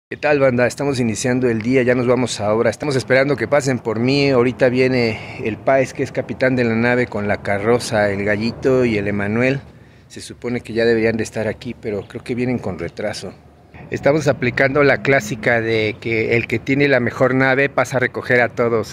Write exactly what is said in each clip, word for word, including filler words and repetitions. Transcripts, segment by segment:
¿Qué tal, banda? Estamos iniciando el día, ya nos vamos a obra. Estamos esperando que pasen por mí. Ahorita viene el Páez, que es capitán de la nave, con la carroza, el Gallito y el Emanuel. Se supone que ya deberían de estar aquí, pero creo que vienen con retraso. Estamos aplicando la clásica de que el que tiene la mejor nave pasa a recoger a todos.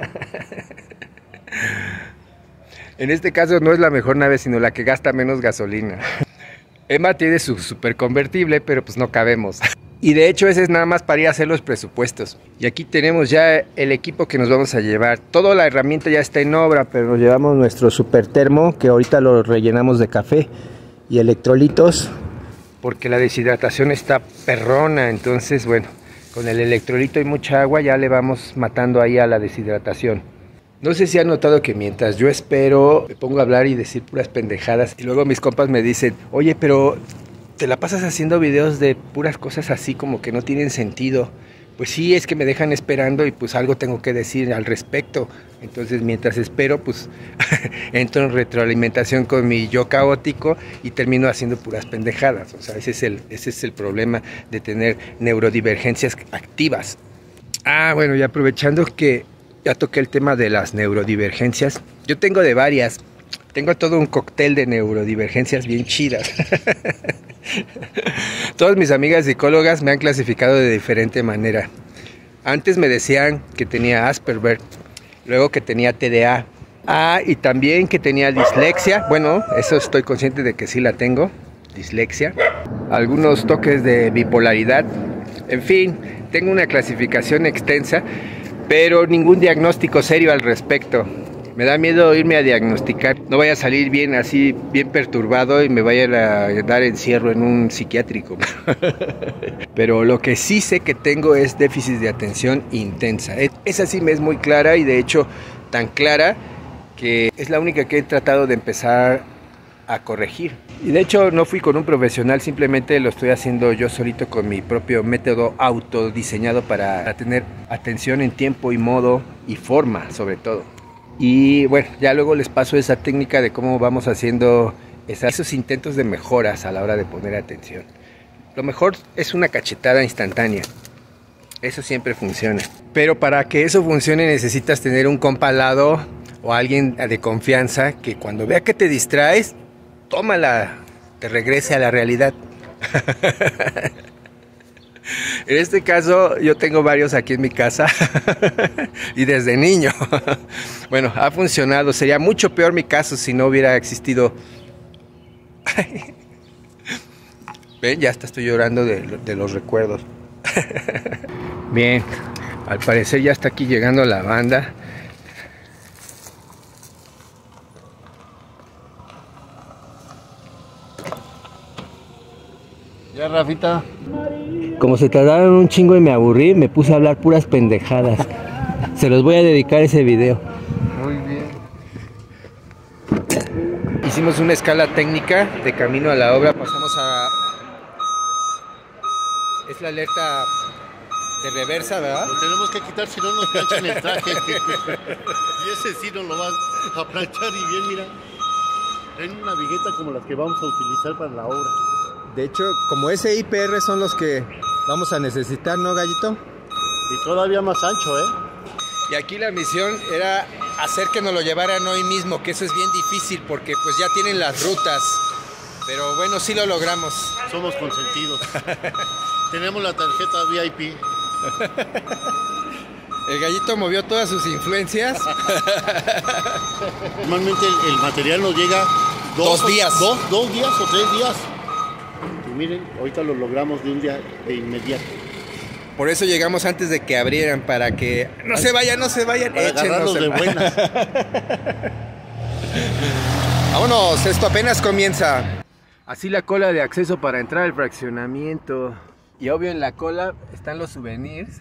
En este caso no es la mejor nave, sino la que gasta menos gasolina. Emma tiene su superconvertible, pero pues no cabemos. Y de hecho ese es nada más para ir a hacer los presupuestos. Y aquí tenemos ya el equipo que nos vamos a llevar. Toda la herramienta ya está en obra, pero nos llevamos nuestro super termo, que ahorita lo rellenamos de café y electrolitos, porque la deshidratación está perrona. Entonces, bueno, con el electrolito y mucha agua ya le vamos matando ahí a la deshidratación. No sé si han notado que mientras yo espero, me pongo a hablar y decir puras pendejadas. Y luego mis compas me dicen, oye, pero te la pasas haciendo videos de puras cosas así como que no tienen sentido. Pues sí, es que me dejan esperando y pues algo tengo que decir al respecto. Entonces mientras espero, pues entro en retroalimentación con mi yo caótico y termino haciendo puras pendejadas. O sea, ese es el, ese es el problema de tener neurodivergencias activas. Ah, bueno, y aprovechando que ya toqué el tema de las neurodivergencias, yo tengo de varias. Tengo todo un cóctel de neurodivergencias bien chidas. Todas mis amigas psicólogas me han clasificado de diferente manera. Antes me decían que tenía Asperger, luego que tenía T D A. Ah, y también que tenía dislexia. Bueno, eso estoy consciente de que sí la tengo, dislexia. Algunos toques de bipolaridad. En fin, tengo una clasificación extensa, pero ningún diagnóstico serio al respecto. Me da miedo irme a diagnosticar, no vaya a salir bien así, bien perturbado y me vaya a dar encierro en un psiquiátrico. Pero lo que sí sé que tengo es déficit de atención intensa. Esa sí me es muy clara y de hecho tan clara que es la única que he tratado de empezar a corregir. Y de hecho no fui con un profesional, simplemente lo estoy haciendo yo solito con mi propio método autodiseñado para tener atención en tiempo y modo y forma sobre todo. Y bueno, ya luego les paso esa técnica de cómo vamos haciendo esa, esos intentos de mejoras a la hora de poner atención. Lo mejor es una cachetada instantánea. Eso siempre funciona. Pero para que eso funcione necesitas tener un compa al lado o alguien de confianza que cuando vea que te distraes, tómala, te regrese a la realidad. En este caso yo tengo varios aquí en mi casa y desde niño. Bueno, ha funcionado. Sería mucho peor mi caso si no hubiera existido. Ven, ya hasta estoy llorando de, de los recuerdos. Bien, al parecer ya está aquí llegando la banda. Ya, Rafita. Como se tardaron un chingo y me aburrí, me puse a hablar puras pendejadas. Se los voy a dedicar ese video. Muy bien. Hicimos una escala técnica de camino a la obra. Pasamos a... Es la alerta de reversa, ¿verdad? Lo tenemos que quitar si no nos planchan el traje. Y ese sí nos lo van a planchar y bien, mira. Traen una vigueta como las que vamos a utilizar para la obra. De hecho, como ese I P R son los que vamos a necesitar, ¿no, Gallito? Y todavía más ancho, ¿eh? Y aquí la misión era hacer que nos lo llevaran hoy mismo, que eso es bien difícil porque pues ya tienen las rutas. Pero bueno, sí lo logramos. Somos consentidos. Tenemos la tarjeta V I P. El Gallito movió todas sus influencias. Normalmente el, el material nos llega dos, dos días. Dos, dos días o tres días. Y miren, ahorita lo logramos de un día de inmediato. Por eso llegamos antes de que abrieran, para que no se vayan, no se vayan, para agarrarlos de buenas. Vámonos, esto apenas comienza. Así la cola de acceso para entrar al fraccionamiento. Y obvio en la cola están los souvenirs.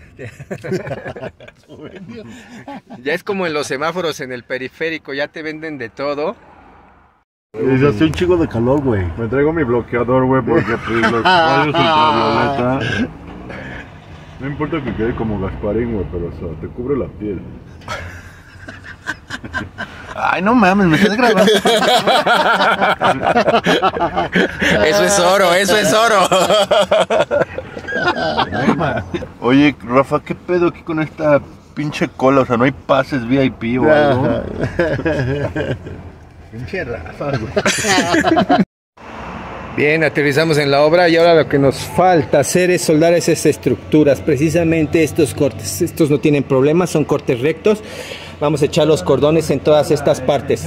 Ya es como en los semáforos en el periférico, ya te venden de todo. Y hace un chingo de calor, güey. Me traigo mi bloqueador, güey, porque pues, los rayos ultravioleta. No importa que quede como Gasparín, güey, pero o sea, te cubre la piel. Ay, no mames, me estás grabando. Eso es oro, eso es oro. Oye, Rafa, ¿qué pedo aquí con esta pinche cola? O sea, no hay pases V I P o algo. Pinche Rafa, güey. Bien, aterrizamos en la obra y ahora lo que nos falta hacer es soldar esas estructuras. Precisamente estos cortes, estos no tienen problemas, son cortes rectos. Vamos a echar los cordones en todas estas partes.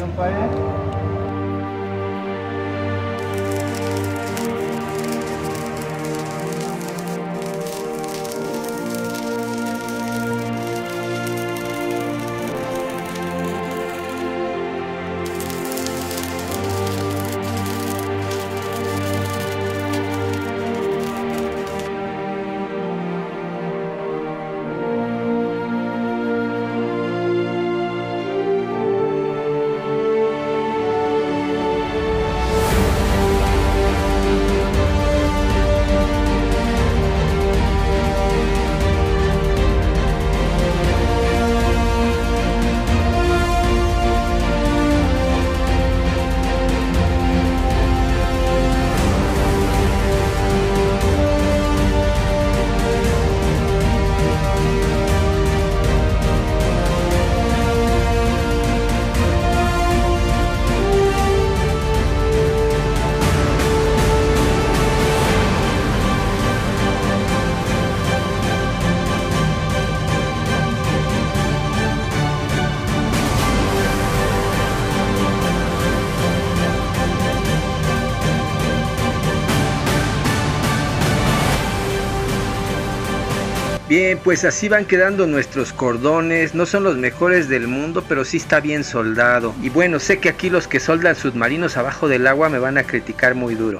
Bien, pues así van quedando nuestros cordones. No son los mejores del mundo, pero sí está bien soldado. Y bueno, sé que aquí los que soldan submarinos abajo del agua me van a criticar muy duro.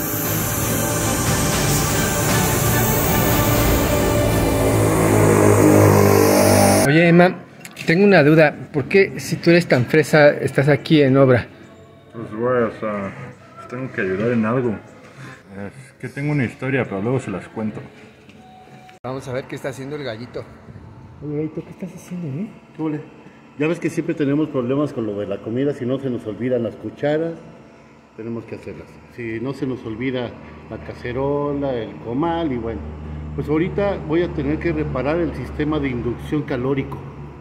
Oye, Emma, tengo una duda. ¿Por qué, si tú eres tan fresa, estás aquí en obra? Pues güey, o sea, tengo que ayudar en algo. Es que tengo una historia, pero luego se las cuento. Vamos a ver qué está haciendo el gallito. Oye, gallito, ¿qué estás haciendo, eh? ¿Qué ole? Ya ves que siempre tenemos problemas con lo de la comida. Si no se nos olvidan las cucharas, tenemos que hacerlas. Si no se nos olvida la cacerola, el comal y bueno. Pues ahorita voy a tener que reparar el sistema de inducción calórico.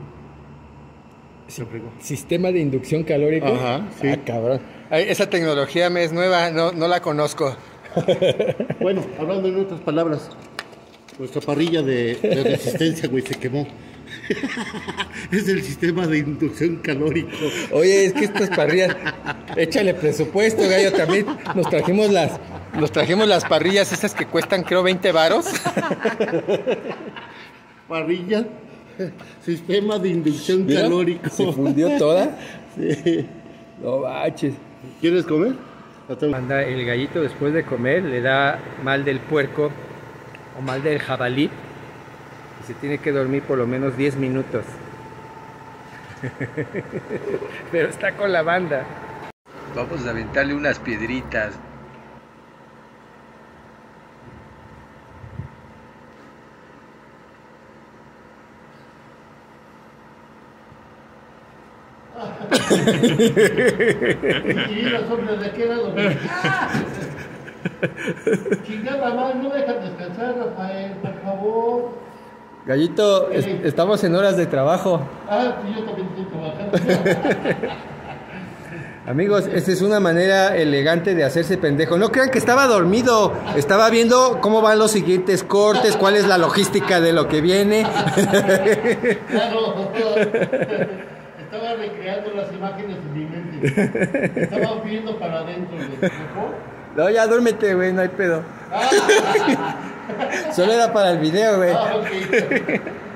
Sí, ¿sistema de inducción calórico? Ajá, sí. Ah, cabrón. Ay, esa tecnología me es nueva, no, no la conozco. Bueno, hablando en otras palabras, nuestra parrilla de, de resistencia, güey, se quemó. Es el sistema de inducción calórico. Oye, es que estas parrillas, échale presupuesto, gallo, también nos trajimos las, nos trajimos las parrillas esas que cuestan creo veinte varos. Parrilla, sistema de inducción Mira, calórico. ¿se fundió toda? Sí. No baches. ¿Quieres comer? Anda, el gallito después de comer le da mal del puerco o mal del jabalí y se tiene que dormir por lo menos diez minutos. Pero está con la banda. Vamos a aventarle unas piedritas. Y las hombres de qué lado. Chingada más, no dejan descansar, Rafael, por favor. Gallito, es, estamos en horas de trabajo. Ah, pues yo también estoy trabajando. Amigos, esta es una manera elegante de hacerse pendejo. No crean que estaba dormido. Estaba viendo cómo van los siguientes cortes, cuál es la logística de lo que viene. Claro, estaba recreando las imágenes en mi mente. Estaba viendo para adentro. No, ya duérmete, güey, no hay pedo. Solo era para el video, güey. Ah, okay.